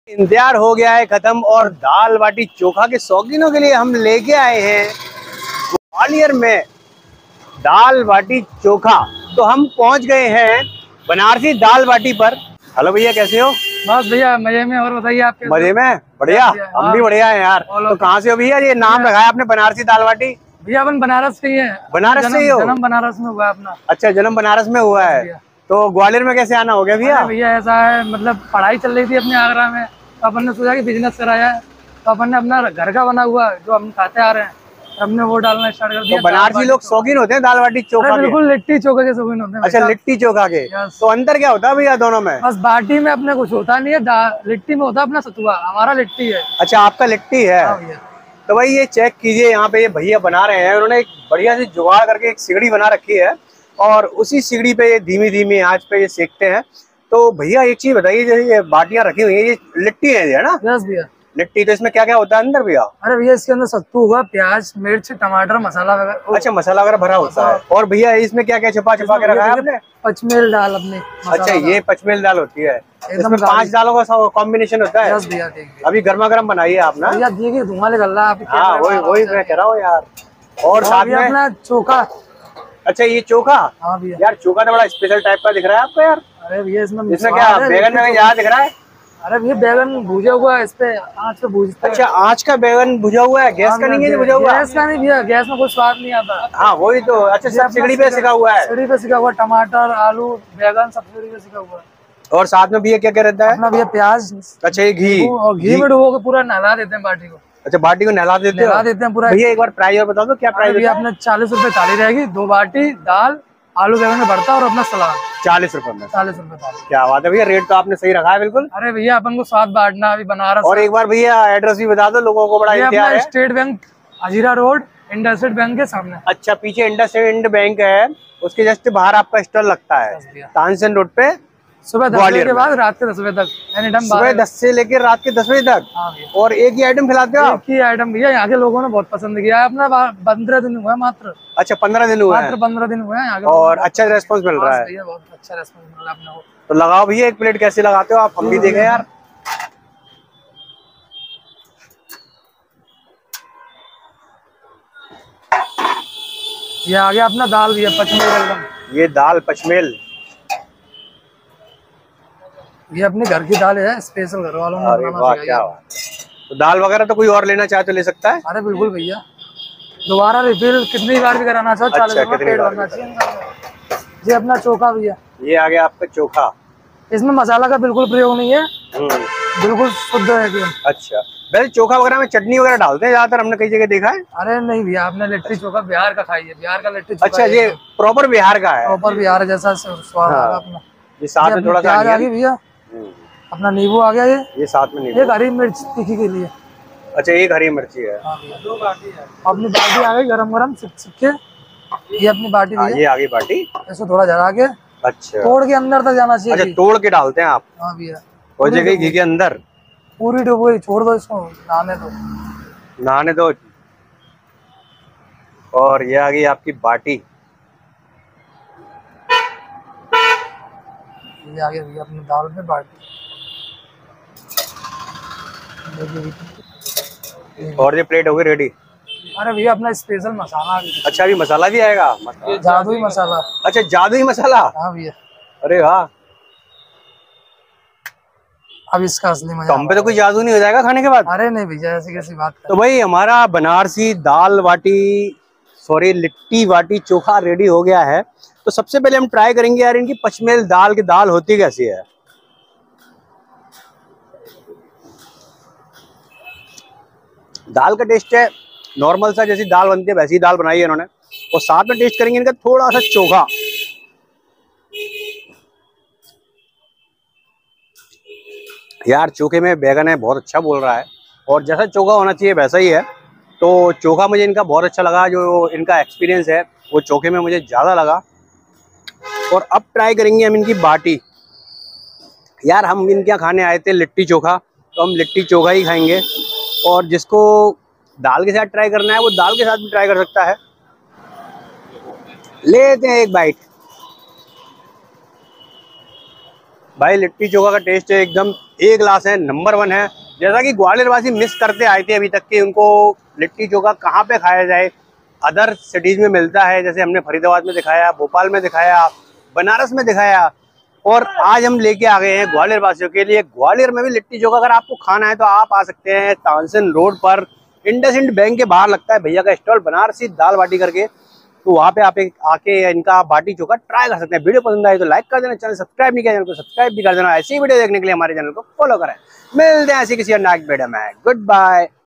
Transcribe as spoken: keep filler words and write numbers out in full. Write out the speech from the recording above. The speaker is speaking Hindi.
इंतजार हो गया है खत्म और दाल बाटी चोखा के शौकीनों के लिए हम लेके आए हैं ग्वालियर में दाल बाटी चोखा। तो हम पहुंच गए हैं बनारसी दाल बाटी पर। हेलो भैया, कैसे हो? बस भैया मजे में। और बताइए आप कैसे? मजे में? बढ़िया, हम भी बढ़िया हैं यार। तो कहाँ से हो भैया? ये नाम रखा है आपने बनारसी दाल बाटी। भैया अपन बनारस से ही है। बनारस से ही हो? जन्म बनारस में हुआ अपना। अच्छा, जन्म बनारस में हुआ है। तो ग्वालियर में कैसे आना हो गया भैया? भैया ऐसा है, मतलब पढ़ाई चल रही थी अपने आगरा में, तो अपन ने सोचा कि बिजनेस कराया है, तो अपन ने अपना घर का बना हुआ जो हम खाते आ रहे हैं, हमने वो डालना स्टार्ट कर दिया। तो बनारसी लोग शौकीन होते हैं दाल बाटी चोखा के? बिल्कुल, लिट्टी चोखा के शौकीन होते हैं। अच्छा, लिट्टी चोखा के। तो अंदर क्या होता है भैया दोनों में? बस बाटी में अपने कुछ होता नहीं है, लिट्टी में होता है अपना सतुआ। हमारा लिट्टी है। अच्छा, आपका लिट्टी है। तो भाई ये चेक कीजिए, यहाँ पे ये भैया बना रहे हैं। उन्होंने एक बढ़िया सी जुगाड़ करके एक सिगड़ी बना रखी है और उसी सिगड़ी पे ये धीमी धीमी आंच पे ये सेकते हैं। तो भैया एक चीज बताइए, जैसे ये बाटियां रखी हुई है, ये लिट्टी है, है ना? यस भैया, लिट्टी। तो इसमें क्या क्या होता है अंदर भैया? अरे भैया इसके अंदर सत्तू हुआ, प्याज, मिर्च, टमाटर, मसाला वगैरह। अच्छा, मसाला वगैरह भरा होता है। और भैया इसमें क्या क्या छुपा छुपा के रखा है आपने? पचमेल दाल अपने। अच्छा, ये पचमेल दाल होती है। इसमें पांच दालों का कॉम्बिनेशन होता है। यस भैया, अभी गर्मा गर्म बनाइए आप ना। भैया देखिए धुआं निकल रहा है। हाँ, वही वही मैं कह रहा हूँ यार। और साथ में अपना चोखा। अच्छा, ये चोखा। हाँ भैया। यार चोखा तो बड़ा स्पेशल टाइप का दिख रहा है आपको यार। अरे भैया इसमें इसमें क्या बैगन में याद दिख रहा है? अरे भैया बैगन भुजा हुआ है, इस पे आँच पे भूजते हैं। अच्छा, आँच का बैगन भुजा हुआ है, गैस का नहीं है भुजा हुआ? गैस का नहीं भैया, गैस में कोई स्वाद नहीं आता। हाँ वही तो। अच्छा, सब सिगड़ी पे सिका हुआ है? सिगड़ी पे सिका हुआ, टमाटर, आलू, बैगन सब सिगड़ी पे सिका हुआ है। और साथ में भैया क्या क्या रहता है? अपना भैया प्याज। अच्छा, ये घी और घी में डुबो के पूरा नहला देते हैं बाटी को। अच्छा, बाटी को नहला देते नहला देते हैं पूरा। भैया एक बार प्राइस और बता दो, क्या प्राइस? भैया अपना चालीस रुपए थाली रहेगी, दो बाटी दाल, आलू बैगन में भरता और अपना सलाद। चालीस रुपए में? चालीस रुपए थाली। क्या बात है भैया, रेट तो आपने सही रखा है बिल्कुल। अरे भैया अपन को स्वाद बांटना, अभी बनारस। और एक बार भैया एड्रेस भी बता दो, लोगों को बड़ा इंतजार है। State Bank Hazira road, IndusInd bank के सामने। अच्छा, पीछे इंडसइंड बैंक है, उसके जस्ट बाहर आपका स्टॉल लगता है तानसेन रोड पे। सुबह दस बजे के बाद रात के दस बजे तक, एनी टाइम। सुबह दस से लेकर रात के दस बजे तक। और एक ही आइटम खिलाते हो? एक ही आइटम भैया, यहाँ के लोगों ने बहुत पसंद किया है। अपना पंद्रह दिन हुआ मात्र। अच्छा, पंद्रह दिन हुआ मात्र पंद्रह दिन हुए हैं। और अच्छा रेस्पॉन्स मिल रहा है? भैया बहुत अच्छा रेस्पॉन्स मिल रहा है अपने को। तो लगाओ भैया एक प्लेट, कैसे लगाते हो आप, हम भी देखें यार। ये आ गया अपना दाल भैया, पचमेल एकदम। ये दाल पचमेल, ये अपने घर की दाल है, स्पेशल घर वालों ने बनाना सिखाई है। तो दाल वगैरह तो कोई और लेना चाहे तो ले सकता है? अरे बिल्कुल भैया, दोबारा रिफिल कितनी बार भी कराना चाहो, चालीस रुपए पेट भरना चाहिए। ये अपना चोखा भैया। ये आ गया आपका चोखा। इसमें मसाला का बिल्कुल प्रयोग नहीं है, बिल्कुल शुद्ध है एकदम। अच्छा, वैसे चोखा वगैरह में चटनी वगैरह डालते हैं ज्यादातर, हमने कई जगह देखा है। अरे नहीं भैया, आपने लिट्टी चोखा बिहार का खाई है, बिहार का लिट्टी चोखा। अच्छा, ये प्रॉपर बिहार का है? प्रॉपर बिहार जैसा स्वाद है अपना। ये साथ में थोड़ा सा आ गया भैया, अपना नींबू आ गया। ये ये साथ में नींबू, एक हरी मिर्च तीखी के लिए। अच्छा, एक हरी मिर्ची है। दो बाटी है। अपनी बाटी आ गई गरम गरम सिक्के। ये अपनी बाटी है, ये आ गई बाटी। इसको थोड़ा जला के, अच्छा, तोड़ के अंदर तक जाना चाहिए। अच्छा, तोड़ के डालते हैं आप? हाँ भैया। हो जाएगी घी के अंदर पूरी डुबोई, छोड़ दो इसको, नहाने दो नहाने दो। और ये आ गई आपकी बाटी। ये आ गया भैया अपनी दाल में बाटी। और ये प्लेट हो गई रेडी। अरे भैया अपना स्पेशल मसाला। अच्छा, अभी मसाला भी आएगा? जादुई मसाला। अच्छा, जादुई मसाला। हाँ भैया। अरे वाह, अब इसका असली मजा। तो हम पे तो कोई जादू नहीं हो जाएगा खाने के बाद? अरे नहीं भैया, ऐसी कैसी बात कर। तो भाई हमारा बनारसी दाल बाटी, सॉरी लिट्टी बाटी चोखा रेडी हो गया है। तो सबसे पहले हम ट्राई करेंगे यार इनकी पचमेल दाल की दाल होती कैसी है। दाल का टेस्ट है नॉर्मल सा, जैसी दाल बनती है वैसी दाल बनाई है इन्होंने। और साथ में टेस्ट करेंगे इनका थोड़ा सा चोखा। यार चोखे में बैगन है, बहुत अच्छा बोल रहा है। और जैसा चोखा होना चाहिए वैसा ही है। तो चोखा मुझे इनका बहुत अच्छा लगा, जो इनका एक्सपीरियंस है वो चोखे में मुझे ज़्यादा लगा। और अब ट्राई करेंगे हम इनकी बाटी। यार हम इनके यहाँ खाने आए थे लिट्टी चोखा, तो हम लिट्टी चोखा ही खाएंगे। और जिसको दाल के साथ ट्राई करना है वो दाल के साथ भी ट्राई कर सकता है। लेते हैं एक बाइट। भाई लिट्टी चोखा का टेस्ट है एकदम ए क्लास है, नंबर वन है। जैसा कि ग्वालियर वासी मिस करते आए थे अभी तक कि उनको लिट्टी चोखा कहाँ पे खाया जाए, अदर सिटीज में मिलता है, जैसे हमने फरीदाबाद में दिखाया, भोपाल में दिखाया, बनारस में दिखाया, और आज हम लेके आ गए हैं ग्वालियर वासियों के लिए। ग्वालियर में भी लिट्टी चोखा अगर आपको खाना है तो आप आ सकते हैं तानसेन रोड पर, इंडसइंड बैंक के बाहर लगता है भैया का स्टॉल बनारसी दाल बाटी करके। तो वहाँ पे आप एक आके इनका बाटी चोखा ट्राई कर सकते हैं। वीडियो पसंद आए तो लाइक कर देना, चैनल सब्सक्राइब नहीं किया चैनल को सब्सक्राइब भी कर देना। ऐसी वीडियो देखने के लिए हमारे चैनल को फॉलो करें। मिलते हैं ऐसी किसी नेक्स्ट वीडियो में। Good bye.